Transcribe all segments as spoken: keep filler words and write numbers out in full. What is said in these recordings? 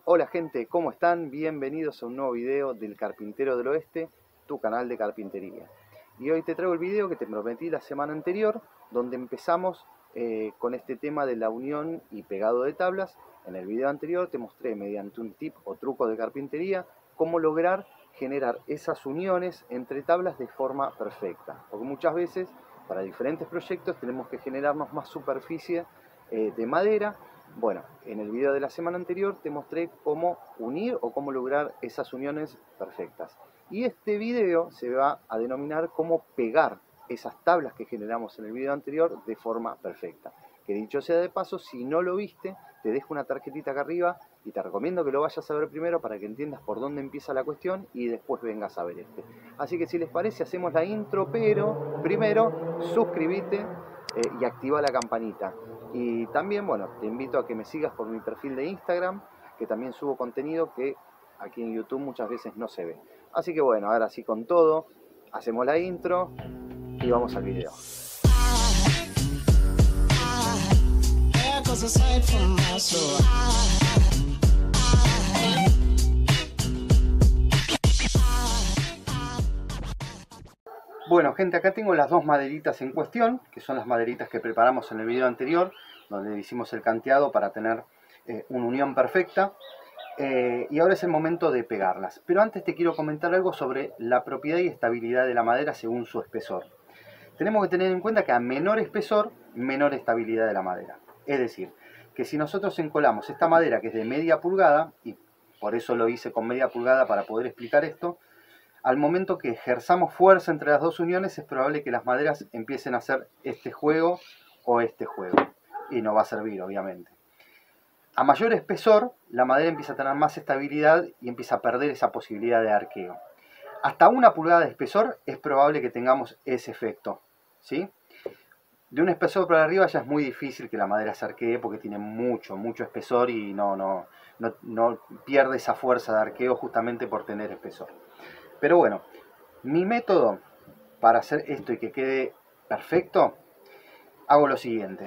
Hola gente, ¿cómo están? Bienvenidos a un nuevo video del Carpintero del Oeste, tu canal de carpintería. Y hoy te traigo el video que te prometí la semana anterior, donde empezamos eh, con este tema de la unión y pegado de tablas. En el video anterior te mostré mediante un tip o truco de carpintería cómo lograr generar esas uniones entre tablas de forma perfecta. Porque muchas veces para diferentes proyectos tenemos que generarnos más superficie eh, de madera. Bueno, en el video de la semana anterior te mostré cómo unir o cómo lograr esas uniones perfectas. Y este video se va a denominar cómo pegar esas tablas que generamos en el video anterior de forma perfecta. Que dicho sea de paso, si no lo viste, te dejo una tarjetita acá arriba y te recomiendo que lo vayas a ver primero para que entiendas por dónde empieza la cuestión y después vengas a ver este. Así que si les parece, hacemos la intro, pero primero suscríbete eh, y activa la campanita. Y también, bueno, te invito a que me sigas por mi perfil de Instagram, que también subo contenido que aquí en YouTube muchas veces no se ve. Así que bueno, ahora sí con todo, hacemos la intro y vamos al video. Bueno gente, acá tengo las dos maderitas en cuestión, que son las maderitas que preparamos en el video anterior, donde hicimos el canteado para tener eh, una unión perfecta. Eh, y ahora es el momento de pegarlas. Pero antes te quiero comentar algo sobre la propiedad y estabilidad de la madera según su espesor. Tenemos que tener en cuenta que a menor espesor, menor estabilidad de la madera. Es decir, que si nosotros encolamos esta madera que es de media pulgada, y por eso lo hice con media pulgada para poder explicar esto, al momento que ejerzamos fuerza entre las dos uniones es probable que las maderas empiecen a hacer este juego o este juego. Y no va a servir, obviamente. A mayor espesor, la madera empieza a tener más estabilidad y empieza a perder esa posibilidad de arqueo. Hasta una pulgada de espesor es probable que tengamos ese efecto, ¿sí? De un espesor para arriba ya es muy difícil que la madera se arquee porque tiene mucho, mucho espesor y no, no, no, no pierde esa fuerza de arqueo justamente por tener espesor. Pero bueno, mi método para hacer esto y que quede perfecto, hago lo siguiente.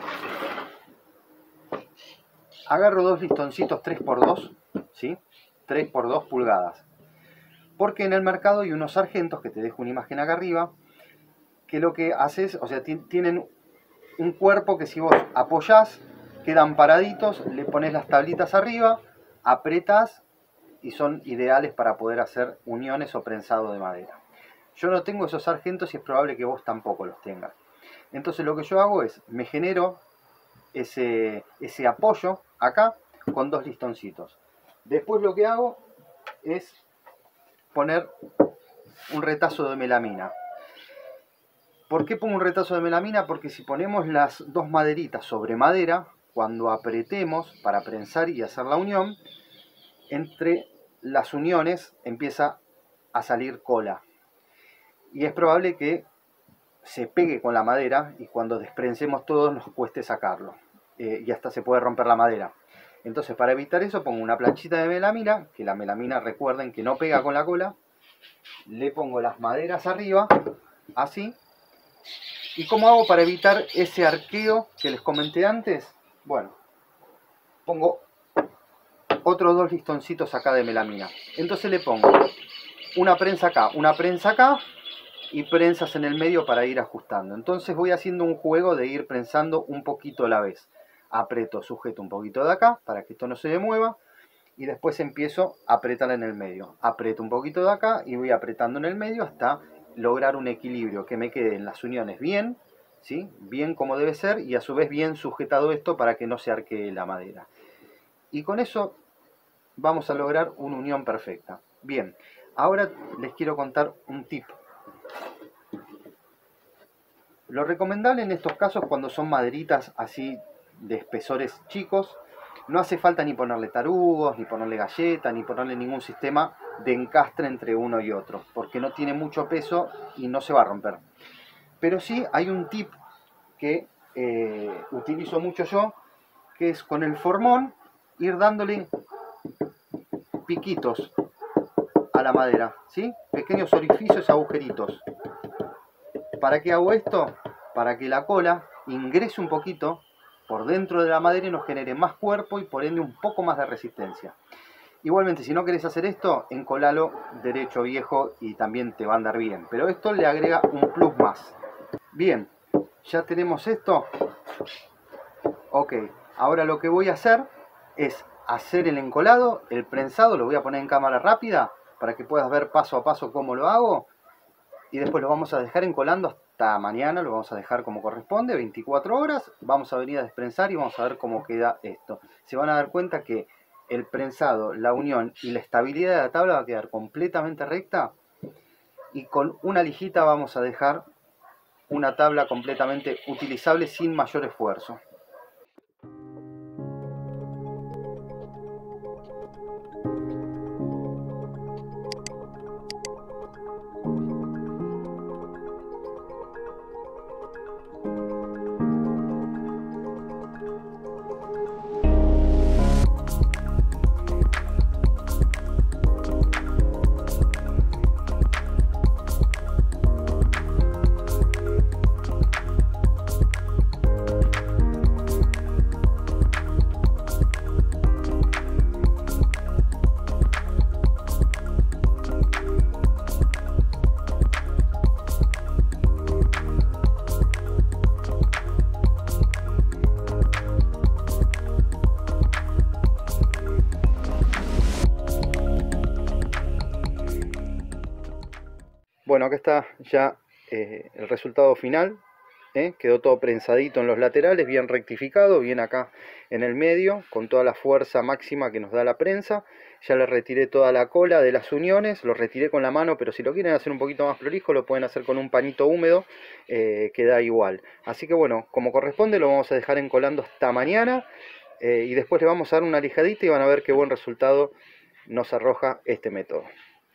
Agarro dos listoncitos tres por dos, ¿sí? tres por dos pulgadas. Porque en el mercado hay unos sargentos, que te dejo una imagen acá arriba, que lo que haces, o sea, tienen un cuerpo que si vos apoyás, quedan paraditos, le pones las tablitas arriba, apretás y son ideales para poder hacer uniones o prensado de madera. Yo no tengo esos sargentos y es probable que vos tampoco los tengas. Entonces lo que yo hago es, me genero ese, ese apoyo acá con dos listoncitos. Después lo que hago es poner un retazo de melamina. ¿Por qué pongo un retazo de melamina? Porque si ponemos las dos maderitas sobre madera, cuando apretemos para prensar y hacer la unión, entre las uniones empieza a salir cola. Y es probable que se pegue con la madera y cuando desprensemos todo nos cueste sacarlo. Eh, y hasta se puede romper la madera. Entonces, para evitar eso, pongo una planchita de melamina, que la melamina, recuerden que no pega con la cola. Le pongo las maderas arriba, así. ¿Y cómo hago para evitar ese arqueo que les comenté antes? Bueno, pongo otros dos listoncitos acá de melamina. Entonces le pongo una prensa acá, una prensa acá y prensas en el medio para ir ajustando. Entonces voy haciendo un juego de ir prensando un poquito a la vez. Aprieto, sujeto un poquito de acá para que esto no se me mueva y después empiezo a apretar en el medio. Aprieto un poquito de acá y voy apretando en el medio hasta lograr un equilibrio, que me queden las uniones bien, ¿sí? Bien como debe ser y a su vez bien sujetado esto para que no se arquee la madera. Y con eso vamos a lograr una unión perfecta. Bien, ahora les quiero contar un tip. Lo recomendable en estos casos, cuando son maderitas así de espesores chicos, no hace falta ni ponerle tarugos, ni ponerle galletas, ni ponerle ningún sistema de encastre entre uno y otro, porque no tiene mucho peso y no se va a romper. Pero sí hay un tip que eh, utilizo mucho yo, que es con el formón ir dándole piquitos a la madera, ¿sí? Pequeños orificios, agujeritos. ¿Para qué hago esto? Para que la cola ingrese un poquito por dentro de la madera y nos genere más cuerpo y por ende un poco más de resistencia. Igualmente, si no querés hacer esto, encolalo derecho viejo y también te va a andar bien. Pero esto le agrega un plus más. Bien, ya tenemos esto. Ok, ahora lo que voy a hacer es hacer el encolado, el prensado. Lo voy a poner en cámara rápida para que puedas ver paso a paso cómo lo hago. Y después lo vamos a dejar encolando hasta mañana. Lo vamos a dejar como corresponde, veinticuatro horas. Vamos a venir a desprensar y vamos a ver cómo queda esto. Se van a dar cuenta que el prensado, la unión y la estabilidad de la tabla va a quedar completamente recta, y con una lijita vamos a dejar una tabla completamente utilizable sin mayor esfuerzo. Bueno, acá está ya eh, el resultado final. ¿eh? Quedó todo prensadito en los laterales, bien rectificado, bien acá en el medio, con toda la fuerza máxima que nos da la prensa. Ya le retiré toda la cola de las uniones, lo retiré con la mano, pero si lo quieren hacer un poquito más prolijo, lo pueden hacer con un pañito húmedo, eh, queda igual. Así que bueno, como corresponde, lo vamos a dejar encolando hasta mañana, eh, y después le vamos a dar una lijadita y van a ver qué buen resultado nos arroja este método.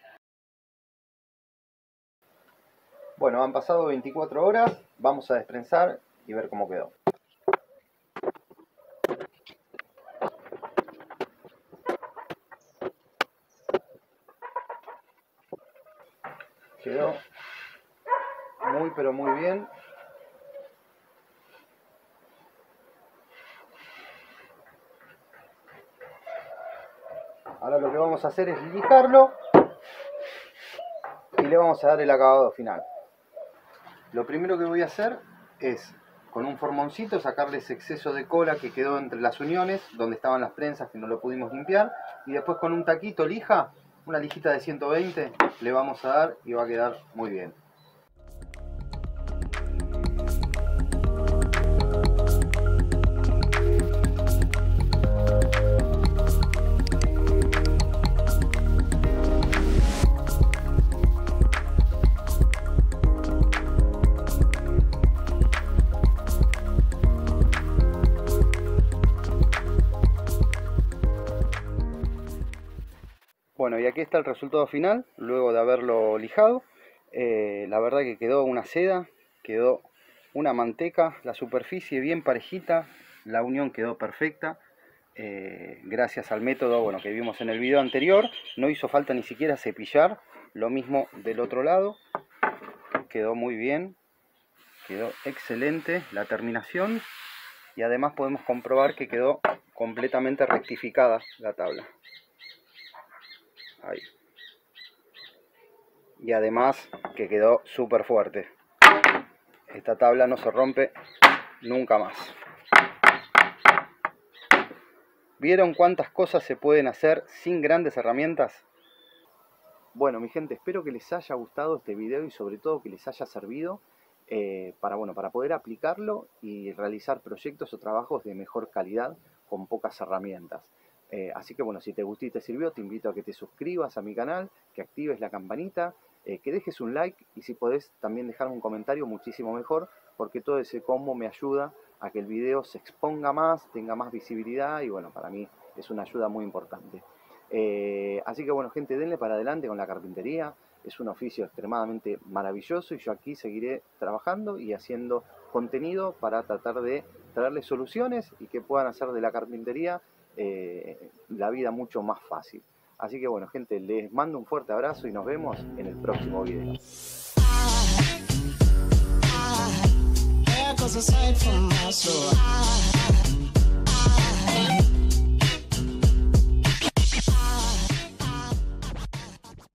Bueno, han pasado veinticuatro horas, vamos a desprensar y ver cómo quedó. Quedó muy pero muy bien. Ahora lo que vamos a hacer es lijarlo y le vamos a dar el acabado final. Lo primero que voy a hacer es, con un formoncito, sacarle ese exceso de cola que quedó entre las uniones, donde estaban las prensas que no lo pudimos limpiar, y después con un taquito lija, una lijita de ciento veinte, le vamos a dar y va a quedar muy bien. Bueno, y aquí está el resultado final, luego de haberlo lijado. Eh, la verdad que quedó una seda, quedó una manteca, la superficie bien parejita, la unión quedó perfecta. Eh, gracias al método bueno, que vimos en el video anterior, no hizo falta ni siquiera cepillar. Lo mismo del otro lado, quedó muy bien, quedó excelente la terminación, y además podemos comprobar que quedó completamente rectificada la tabla. Ahí. Y además que quedó súper fuerte. Esta tabla no se rompe nunca más. ¿Vieron cuántas cosas se pueden hacer sin grandes herramientas? Bueno, mi gente, espero que les haya gustado este video y sobre todo que les haya servido eh, para, bueno, para poder aplicarlo y realizar proyectos o trabajos de mejor calidad con pocas herramientas. Eh, así que bueno, si te gustó y te sirvió, te invito a que te suscribas a mi canal, que actives la campanita, eh, que dejes un like, y si podés también dejar un comentario, muchísimo mejor, porque todo ese combo me ayuda a que el video se exponga más, tenga más visibilidad, y bueno, para mí es una ayuda muy importante. Eh, así que bueno, gente, denle para adelante con la carpintería. Es un oficio extremadamente maravilloso y yo aquí seguiré trabajando y haciendo contenido para tratar de traerles soluciones y que puedan hacer de la carpintería eh, la vida mucho más fácil. Así que bueno, gente, les mando un fuerte abrazo y nos vemos en el próximo video. I, I,